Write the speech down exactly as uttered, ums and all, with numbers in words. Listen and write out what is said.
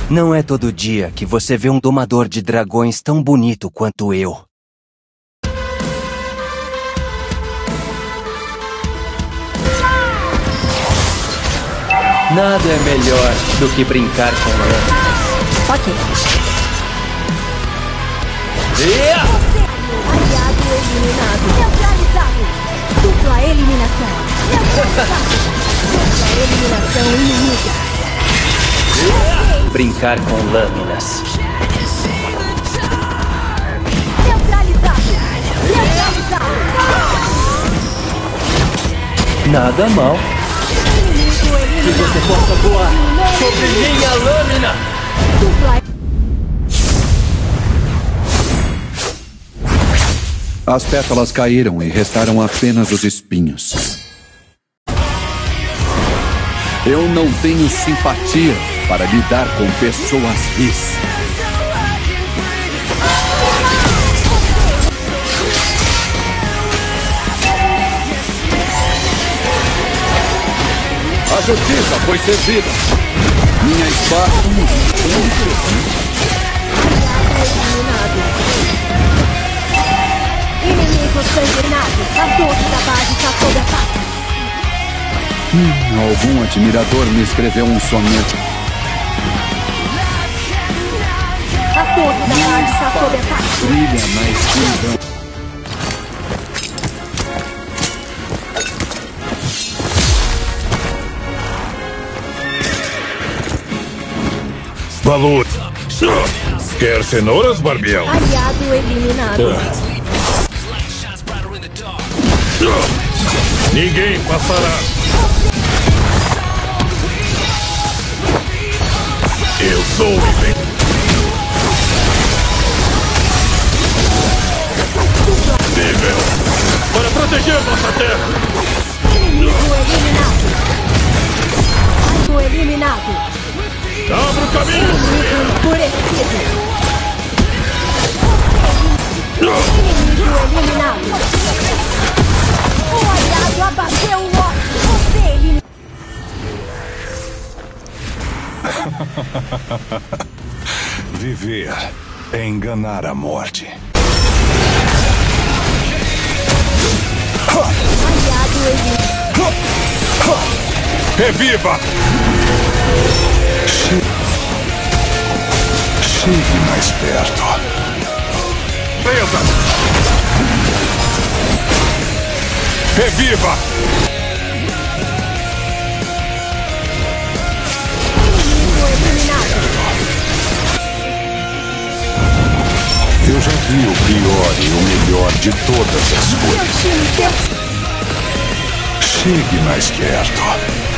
Não é todo dia que você vê um domador de dragões tão bonito quanto eu. Nada é melhor do que brincar com lâminas. Ok. Yeah! Aliado eliminado. Neutralizado. Dupla eliminação. Neutralizado. Dupla eliminação inimiga. Brincar com lâminas. Neutralizado. Neutralizado. Nada mal. Que você possa voar sobre minha lâmina. Dupla. As pétalas caíram e restaram apenas os espinhos. Eu não tenho simpatia para lidar com pessoas vis. A justiça foi servida. Minha espada Eliminado. Inimigo sanguinado. A torre da base está sob ataque. Hum, algum admirador me escreveu um soneto. A torre da base está sob ataque. Brilha na escuridão. Valor. Quer cenouras, Barbiel? Aliado eliminado. Ninguém passará. Eu sou o inventor. Nível. Para proteger nossa terra. Inimigo eliminado. Alvo eliminado. Abra o caminho. Inimigo enfurecido. Inimigo eliminado. O aliado abateu o ódio. Você eliminado. Viver é enganar a morte. Aliado eliminado. Reviva! Chegue mais perto. Presa! Reviva! Inimigo eliminado. Eu já vi o pior e o melhor de todas as Meu cores. time deu Chegue mais perto.